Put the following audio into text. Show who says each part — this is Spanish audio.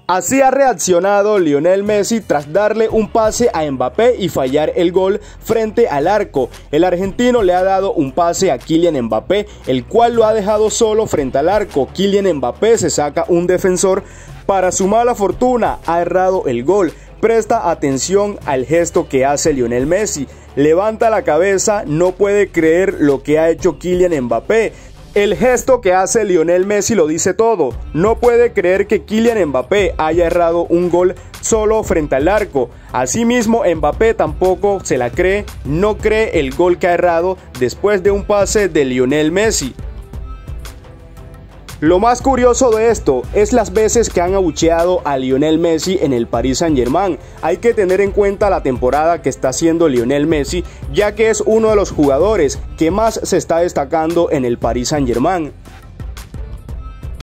Speaker 1: Así ha reaccionado Lionel Messi tras darle un pase a Mbappé y fallar el gol frente al arco. El argentino le ha dado un pase a Kylian Mbappé, el cual lo ha dejado solo frente al arco. Kylian Mbappé se saca un defensor. Para su mala fortuna, ha errado el gol. Presta atención al gesto que hace Lionel Messi. Levanta la cabeza, no puede creer lo que ha hecho Kylian Mbappé. El gesto que hace Lionel Messi lo dice todo. No puede creer que Kylian Mbappé haya errado un gol solo frente al arco. Asimismo, Mbappé tampoco se la cree, no cree el gol que ha errado después de un pase de Lionel Messi. Lo más curioso de esto es las veces que han abucheado a Lionel Messi en el Paris Saint-Germain. Hay que tener en cuenta la temporada que está haciendo Lionel Messi, ya que es uno de los jugadores que más se está destacando en el Paris Saint-Germain.